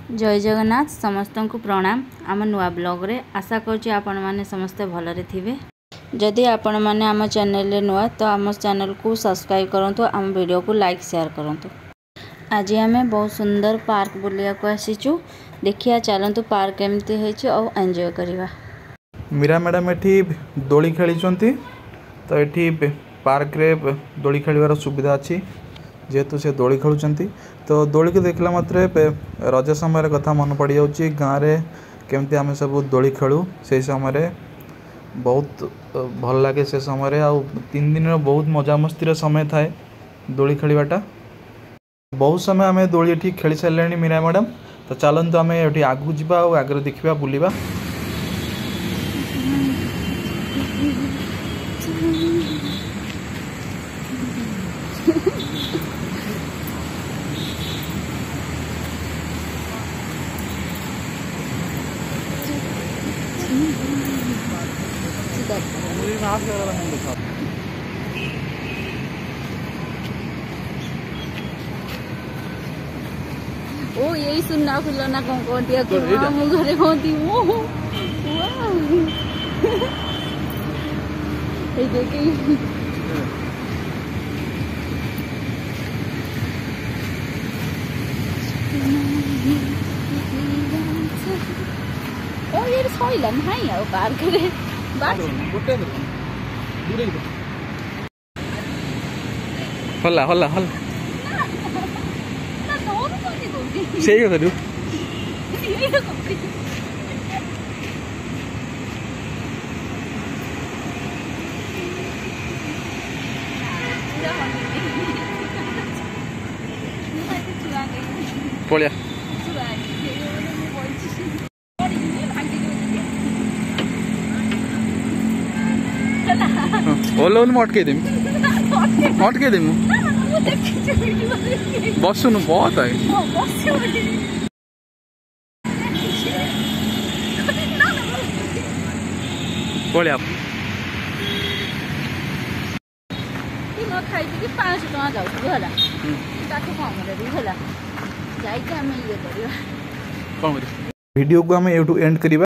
जय जगन्नाथ समस्त को प्रणाम। आम नुआ ब्लॉग रे आशा करुँचे आपण मैंने समस्ते भलरे थिबे। जदि आपण मैंने आम चैनल रे नुआ तो आम चैनल को सब्सक्राइब करंतु, आम वीडियो को लाइक शेयर करंतु। आज आम बहुत सुंदर पार्क बुलिया को आसीचु। देखिया चलतु पार्क केमती होइछि और एंजॉय करिवा। मीरा मैडम एठी दोली खेली तो एठी पार्क रे दोली खेलिवार सुविधा अच्छी जेहेतु से दोली खेलुंट तो दोली को देखला मात्रे रज समय कथा मन पड़ जाऊँगी। गाँव में केमती आम सब दोली खेलु से समय बहुत भल लगे। से समय आ 3 दिन बहुत मजा मस्ती समय थाए दोली खेलवाटा। बहुत समय आम दोली ये खेली सारे मीरा मैडम। तो चलतु आम ये आगू जा आगे देखा बुलवा। ओ यही सुनना खुल ना कौन कौन दिया मु घरे कहती देखे ओ ये सैला ना पार्क रे हल्ला हल्ला हल्ला सही कथा तू पलिया ओलो अटके देमु बसुनु बहुत है पलिया खाई 500 टका जाऊ है कम वीडियो को आम एंड करिबा।